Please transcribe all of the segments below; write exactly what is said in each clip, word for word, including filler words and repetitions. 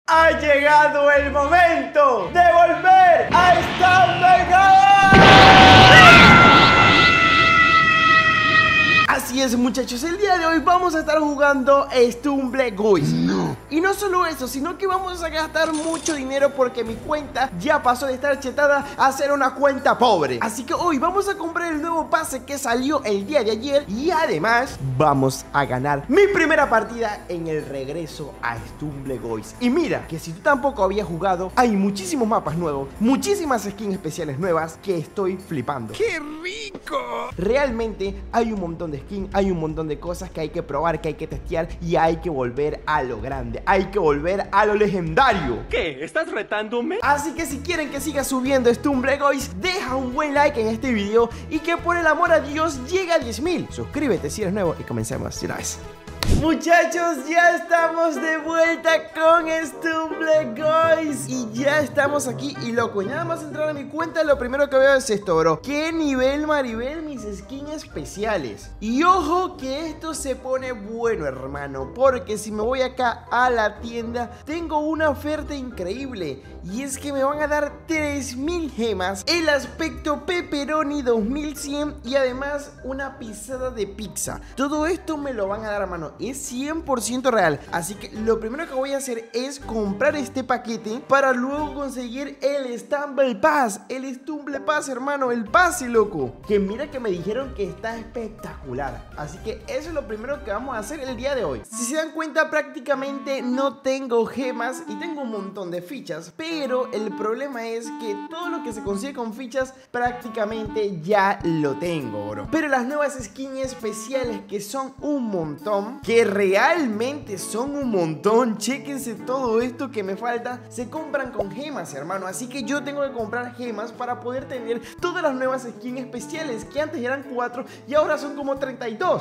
Ha llegado el momento de volver a Stumble. Así es, muchachos, el día de hoy vamos a estar jugando Stumble Guys. No. Y no solo eso, sino que vamos a gastar mucho dinero porque mi cuenta ya pasó de estar chetada a ser una cuenta pobre. Así que hoy vamos a comprar el nuevo pase que salió el día de ayer. Y además vamos a ganar mi primera partida en el regreso a Stumble Guys. Y mira, que si tú tampoco habías jugado, hay muchísimos mapas nuevos, muchísimas skins especiales nuevas que estoy flipando. ¡Qué rico! Realmente hay un montón de skins, hay un montón de cosas que hay que probar, que hay que testear y hay que volver a lo grande, hay que volver a lo legendario. ¿Qué? ¿Estás retándome? Así que si quieren que siga subiendo Stumble Guys, deja un buen like en este video y que por el amor a Dios llegue a diez mil. Suscríbete si eres nuevo y comencemos de una vez. Muchachos, ya estamos de vuelta con Stumble Guys y ya estamos aquí. Y loco, nada más entrar a mi cuenta, lo primero que veo es esto, bro. ¿Qué nivel, Maribel? Mis skins especiales. Y ojo que esto se pone bueno, hermano, porque si me voy acá a la tienda, tengo una oferta increíble. Y es que me van a dar tres mil gemas, el aspecto pepperoni dos mil cien y además una pisada de pizza. Todo esto me lo van a dar, hermano. Es cien por ciento real. Así que lo primero que voy a hacer es comprar este paquete para luego conseguir el Stumble Pass. El Stumble Pass, hermano, el pase, loco. Que mira que me dijeron que está espectacular. Así que eso es lo primero que vamos a hacer el día de hoy. Si se dan cuenta, prácticamente no tengo gemas y tengo un montón de fichas, pero el problema es que todo lo que se consigue con fichas prácticamente ya lo tengo, bro. Pero las nuevas skins especiales, que son un montón, que realmente son un montón, chéquense todo esto que me falta, se compran con gemas, hermano. Así que yo tengo que comprar gemas para poder tener todas las nuevas skins especiales, que antes eran cuatro y ahora son como treinta y dos.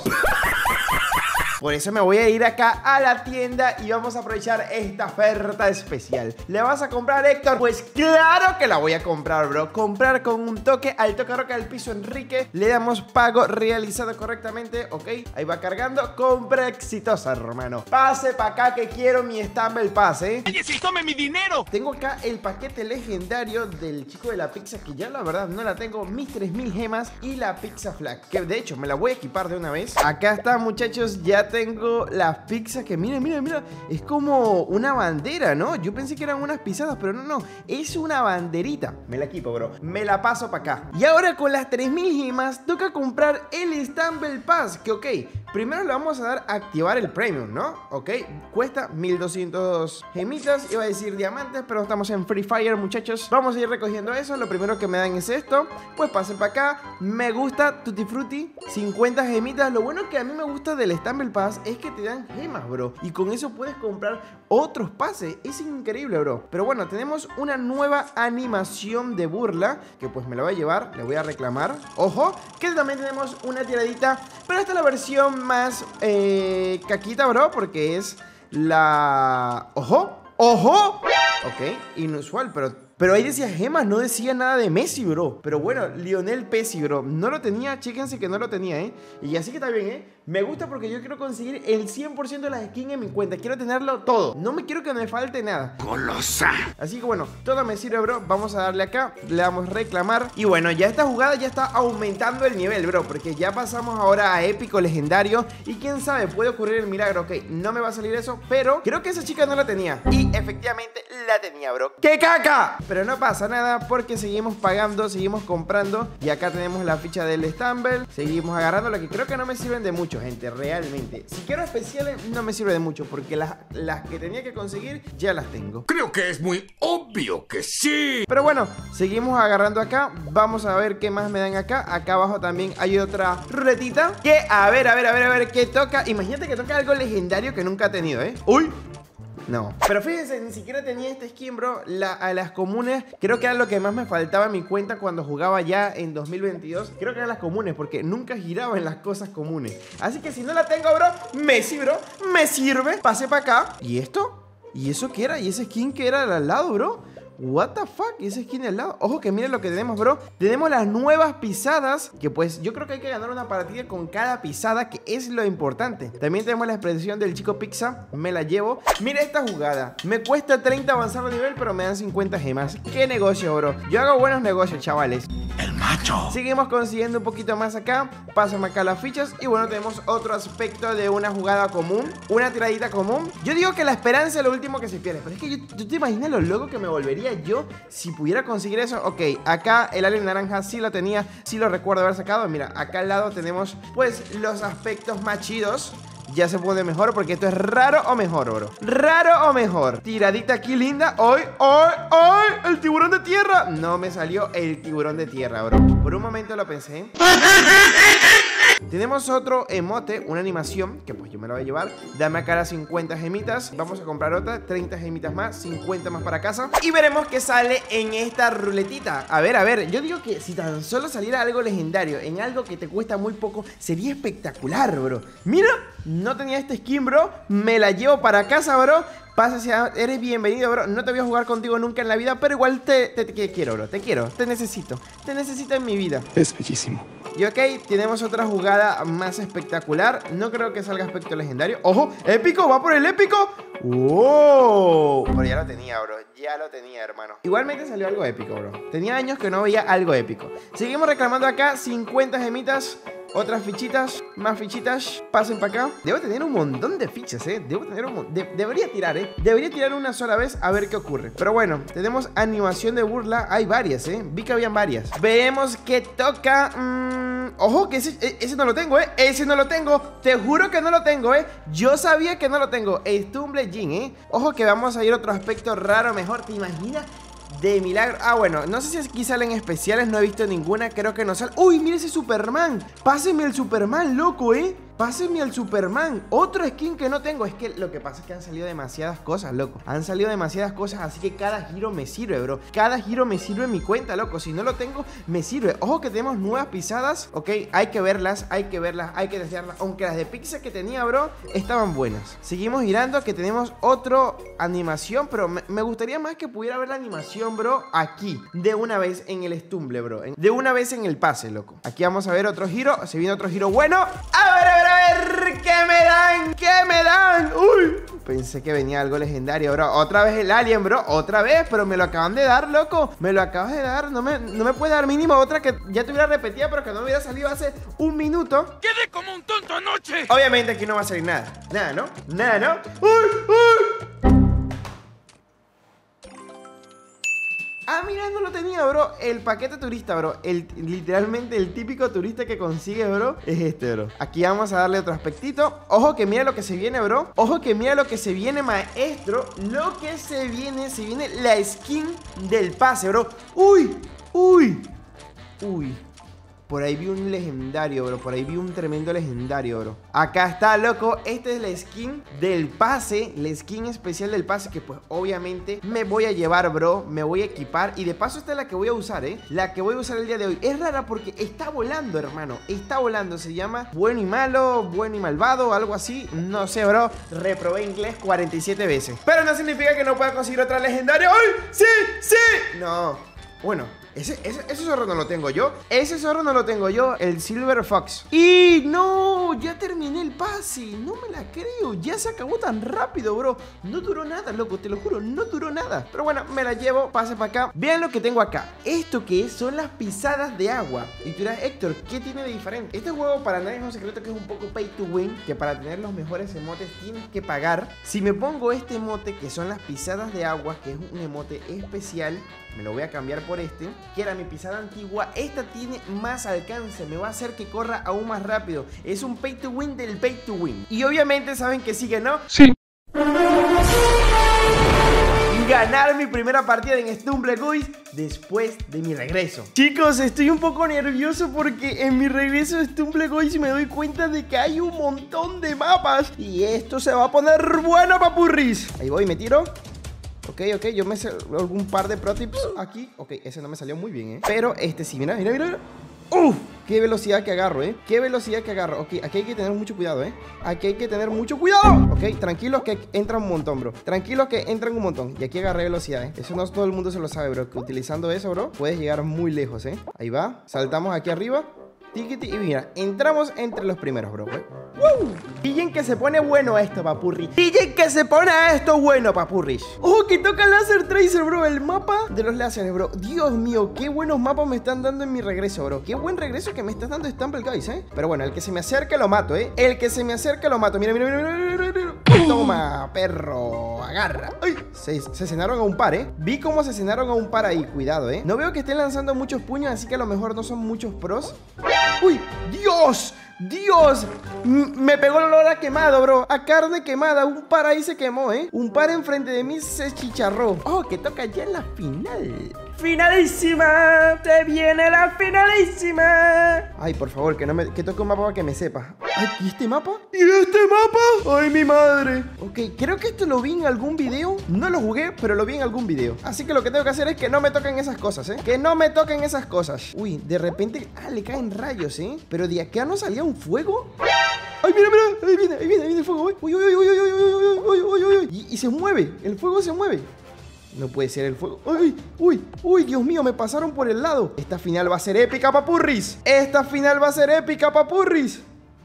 Por eso me voy a ir acá a la tienda y vamos a aprovechar esta oferta especial. ¿Le vas a comprar, Héctor? Pues claro que la voy a comprar, bro. Comprar con un toque, al toque roca del piso Enrique. Le damos pago realizado correctamente. Ok, ahí va cargando. Compra exitosa, hermano. Pase para acá que quiero mi Stumble Pass, ¿eh? ¡Oye, sí, tome mi dinero! Tengo acá el paquete legendario del chico de la pizza, que ya la verdad no la tengo. Mis tres mil gemas y la pizza flag, que de hecho me la voy a equipar de una vez. Acá está, muchachos, ya tengo las pizzas que miren, miren, miren. Es como una bandera, ¿no? Yo pensé que eran unas pisadas, pero no, no. Es una banderita. Me la equipo, bro. Me la paso para acá. Y ahora con las tres mil gemas toca comprar el Stumble Pass, que ok, primero le vamos a dar a activar el premium, ¿no? Ok, cuesta mil doscientos gemitas. Iba a decir diamantes, pero estamos en Free Fire, muchachos. Vamos a ir recogiendo eso. Lo primero que me dan es esto. Pues pasen para acá. Me gusta Tutti Frutti, cincuenta gemitas. Lo bueno que a mí me gusta del Stumble Pass es que te dan gemas, bro. Y con eso puedes comprar otros pases. Es increíble, bro. Pero bueno, tenemos una nueva animación de burla, que pues me la voy a llevar. Le voy a reclamar. Ojo, que también tenemos una tiradita. Pero esta es la versión más eh, caquita, bro, porque es la... ¡Ojo! ¡Ojo! Ok, inusual, pero... Pero ahí decía gemas, no decía nada de Messi, bro. Pero bueno, Lionel Messi, bro. No lo tenía, chéquense que no lo tenía, ¿eh? Y así que está bien, ¿eh? Me gusta porque yo quiero conseguir el cien por ciento de las skins en mi cuenta. Quiero tenerlo todo. No me quiero que me falte nada. ¡Golosa! Así que bueno, todo me sirve, bro. Vamos a darle acá, le damos reclamar. Y bueno, ya esta jugada ya está aumentando el nivel, bro, porque ya pasamos ahora a épico legendario. Y quién sabe, puede ocurrir el milagro. Ok, no me va a salir eso, pero creo que esa chica no la tenía. Y efectivamente la tenía, bro. ¡Qué caca! Pero no pasa nada porque seguimos pagando, seguimos comprando. Y acá tenemos la ficha del Stumble. Seguimos agarrando, lo que creo que no me sirven de mucho, gente, realmente. Si quiero especiales, no me sirve de mucho, porque las, las que tenía que conseguir ya las tengo. Creo que es muy obvio que sí. Pero bueno, seguimos agarrando acá. Vamos a ver qué más me dan acá. Acá abajo también hay otra ruletita. Que a ver, a ver, a ver, a ver qué toca. Imagínate que toca algo legendario que nunca he tenido, ¿eh? ¡Uy! No. Pero fíjense, ni siquiera tenía este skin, bro. La, a las comunes, creo que era lo que más me faltaba en mi cuenta cuando jugaba ya en dos mil veintidós. Creo que eran las comunes, porque nunca giraba en las cosas comunes. Así que si no la tengo, bro, Messi, bro, me sirve. Pase para acá. ¿Y esto? ¿Y eso qué era? ¿Y ese skin que era al lado, bro? What the fuck, esa skin de al lado. Ojo que miren lo que tenemos, bro. Tenemos las nuevas pisadas, que pues yo creo que hay que ganar una partida con cada pisada, que es lo importante. También tenemos la expresión del chico pizza. Me la llevo. Mira esta jugada. Me cuesta treinta avanzar de nivel, pero me dan cincuenta gemas. ¿Qué negocio, bro? Yo hago buenos negocios, chavales. El macho. Seguimos consiguiendo un poquito más acá. Pásame acá las fichas. Y bueno, tenemos otro aspecto de una jugada común, una tiradita común. Yo digo que la esperanza es lo último que se pierde. Pero es que yo, ¿tú te imaginas lo loco que me volvería yo si pudiera conseguir eso? Ok, acá el alien naranja sí lo tenía, sí lo recuerdo haber sacado. Mira, acá al lado tenemos pues los aspectos más chidos. Ya se pone mejor porque esto es raro o mejor, bro. Raro o mejor. Tiradita aquí linda. ¡Ay, ay, ay! ¡El tiburón de tierra! No me salió el tiburón de tierra, bro. Por un momento lo pensé. Tenemos otro emote, una animación, que pues yo me la voy a llevar. Dame acá las cincuenta gemitas. Vamos a comprar otra, treinta gemitas más, cincuenta más para casa. Y veremos qué sale en esta ruletita. A ver, a ver, yo digo que si tan solo saliera algo legendario en algo que te cuesta muy poco, sería espectacular, bro. Mira, no tenía este skin, bro. Me la llevo para casa, bro. Pasa, eres bienvenido, bro. No te voy a jugar contigo nunca en la vida, pero igual te, te, te quiero, bro. Te quiero, te necesito. Te necesito en mi vida. Es bellísimo. Y ok, tenemos otra jugada más espectacular. No creo que salga aspecto legendario. ¡Ojo! ¡Épico! ¡Va por el épico! ¡Wow! Pero ya lo tenía, bro. Ya lo tenía, hermano. Igualmente salió algo épico, bro. Tenía años que no veía algo épico. Seguimos reclamando acá cincuenta gemitas. Otras fichitas, más fichitas. Pasen para acá. Debo tener un montón de fichas, eh. Debo tener un de Debería tirar, eh. Debería tirar una sola vez a ver qué ocurre. Pero bueno, tenemos animación de burla. Hay varias, eh. Vi que habían varias. Veamos qué toca. Mm, ojo, que ese, ese no lo tengo, eh. Ese no lo tengo. Te juro que no lo tengo, eh. Yo sabía que no lo tengo. Stumble Jin, eh. Ojo que vamos a ir a otro aspecto raro mejor. ¿Te imaginas? De milagro. Ah, bueno, no sé si aquí salen especiales. No he visto ninguna, creo que no sale. Uy, mira ese Superman. Pásenme el Superman, loco, eh. Pásenme al Superman. Otro skin que no tengo. Es que lo que pasa es que han salido demasiadas cosas, loco. Han salido demasiadas cosas, así que cada giro me sirve, bro. Cada giro me sirve en mi cuenta, loco. Si no lo tengo, me sirve. Ojo que tenemos nuevas pisadas. Ok, hay que verlas, hay que verlas, hay que desearlas. Aunque las de Pixar que tenía, bro, estaban buenas. Seguimos girando, que tenemos otro animación. Pero me, me gustaría más que pudiera ver la animación, bro, aquí. De una vez en el Stumble, bro. De una vez en el pase, loco. Aquí vamos a ver otro giro. Se viene otro giro bueno. A ver, a ver. A ver, ¿qué me dan? ¿Qué me dan? Uy, pensé que venía algo legendario, bro. Otra vez el alien, bro. Otra vez, pero me lo acaban de dar, loco. Me lo acabas de dar. No me, no me puede dar mínimo otra que ya tuviera repetida, pero que no hubiera salido hace un minuto. Quedé como un tonto anoche. Obviamente aquí no va a salir nada. Nada, ¿no? Nada, ¿no? ¡Uy, uy! Ah, mira, no lo tenía, bro. El paquete turista, bro. El, literalmente el típico turista que consigue, bro, es este, bro. Aquí vamos a darle otro aspectito. Ojo que mira lo que se viene, bro. Ojo que mira lo que se viene, maestro. Lo que se viene, se viene la skin del pase, bro. Uy, uy, uy. Por ahí vi un legendario, bro. Por ahí vi un tremendo legendario, bro. Acá está, loco. Esta es la skin del pase. La skin especial del pase que pues obviamente me voy a llevar, bro. Me voy a equipar. Y de paso esta es la que voy a usar, ¿eh? La que voy a usar el día de hoy. Es rara porque está volando, hermano. Está volando. Se llama bueno y malo, bueno y malvado, algo así. No sé, bro. Reprobé inglés cuarenta y siete veces. Pero no significa que no pueda conseguir otra legendaria. ¡Ay! ¡Sí! ¡Sí! No. Bueno, ese, ese, ese zorro no lo tengo yo. Ese zorro no lo tengo yo. El Silver Fox. Y no, ya terminé el pase. No me la creo. Ya se acabó tan rápido, bro. No duró nada, loco, te lo juro. No duró nada. Pero bueno, me la llevo. Pase para acá. Vean lo que tengo acá. Esto que es, son las pisadas de agua. Y tú dirás, Héctor, ¿qué tiene de diferente? Este juego para nadie es un secreto que es un poco pay to win. Que para tener los mejores emotes tienes que pagar. Si me pongo este emote, que son las pisadas de agua, que es un emote especial, me lo voy a cambiar por este, que era mi pisada antigua. Esta tiene más alcance, me va a hacer que corra aún más rápido. Es un pay to win del pay to win. Y obviamente saben que sí, que no. Sí. Ganar mi primera partida en Stumble Guys después de mi regreso. Chicos, estoy un poco nervioso porque en mi regreso de Stumble Guys me doy cuenta de que hay un montón de mapas. Y esto se va a poner bueno, papurris. Ahí voy, me tiro. Ok, ok, yo me sé algún par de pro tips aquí. Ok, ese no me salió muy bien, ¿eh? Pero este sí, mira, mira, mira. ¡Uf! Qué velocidad que agarro, ¿eh? Qué velocidad que agarro. Ok, aquí hay que tener mucho cuidado, ¿eh? Aquí hay que tener mucho cuidado. Ok, tranquilos que entran un montón, bro. Tranquilos que entran un montón. Y aquí agarré velocidad, ¿eh? Eso no todo el mundo se lo sabe, bro. Que utilizando eso, bro, puedes llegar muy lejos, ¿eh? Ahí va. Saltamos aquí arriba. Tiquiti, y mira, entramos entre los primeros, bro. ¡Woo! Pillen que se pone bueno esto, papurri. Pillen que se pone esto bueno, papurri. ¡Oh, que toca Laser Tracer, bro! El mapa de los láseres, bro. Dios mío, qué buenos mapas me están dando en mi regreso, bro. Qué buen regreso que me está dando Stumble Guys, ¿eh? Pero bueno, el que se me acerque lo mato, ¿eh? El que se me acerque lo mato. Mira, mira, mira, mira, mira, mira. Toma, perro. Agarra. ¡Ay! Se, se cenaron a un par, ¿eh? Vi cómo se cenaron a un par ahí. Cuidado, ¿eh? No veo que estén lanzando muchos puños, así que a lo mejor no son muchos pros. ¡Uy! ¡Dios! ¡Dios! M me pegó el olor a quemado, bro. A carne quemada. Un par ahí se quemó, ¿eh? Un par enfrente de mí se chicharró. ¡Oh, que toca ya en la final! ¡Finalísima! ¡Te viene la finalísima! Ay, por favor, que no me... que toque un mapa para que me sepa. Ay, ¿y este mapa? ¿Y este mapa? ¡Ay, mi madre! Ok, creo que esto lo vi en algún video. No lo jugué, pero lo vi en algún video. Así que lo que tengo que hacer es que no me toquen esas cosas, ¿eh? Que no me toquen esas cosas. Uy, de repente... Ah, le caen rayos, ¿eh? Pero de acá no salía un fuego. ¡Ay, mira, mira! Ahí viene, ahí viene, ahí viene el fuego. ¡Uy, uy, uy, uy, uy, uy, uy, uy, uy, uy, uy! Y, y se mueve. El fuego se mueve. No puede ser el fuego. ¡Uy! ¡Uy! ¡Uy! Dios mío, me pasaron por el lado. Esta final va a ser épica, papurris. Esta final va a ser épica, papurris.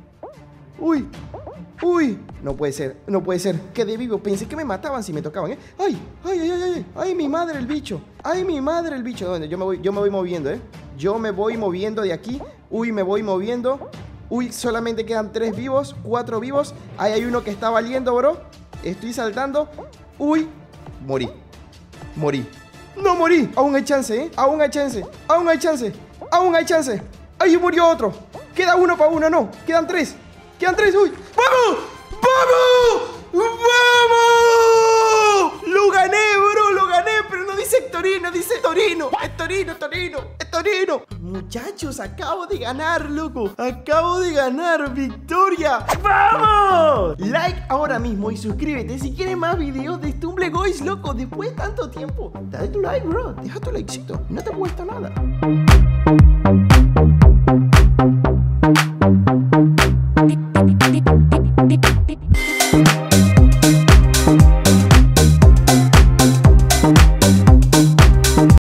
¡Uy! ¡Uy! No puede ser, no puede ser. Quedé vivo. Pensé que me mataban si me tocaban, ¿eh? ¡Ay! ¡Ay, ay, ay! ¡Ay, ay mi madre el bicho! ¡Ay, mi madre el bicho! ¿Dónde? Yo me voy, yo me voy moviendo, ¿eh? Yo me voy moviendo de aquí. ¡Uy! Me voy moviendo. ¡Uy! Solamente quedan tres vivos, cuatro vivos. Ahí hay uno que está valiendo, bro. Estoy saltando. ¡Uy! Morí. Morí. ¡No morí! Aún hay chance, ¿eh? Aún hay chance. Aún hay chance. Aún hay chance. ¡Ahí murió otro! Queda uno para uno, no. Quedan tres. Quedan tres. ¡Uy! ¡Vamos! ¡Vamos! ¡Vamos! Lo gané, bro. Lo gané. Pero no dice Torino. Dice Torino. Es Torino, Torino. Es Torino. Muchachos, acabo de ganar, loco. Acabo de ganar. ¡Victoria! ¡Vamos! Like ahora mismo y suscríbete si quieres más videos de Stumble Guys, loco. Después de tanto tiempo. Dale tu like, bro. Deja tu likecito. No te cuesta nada. Tick, tick, tick.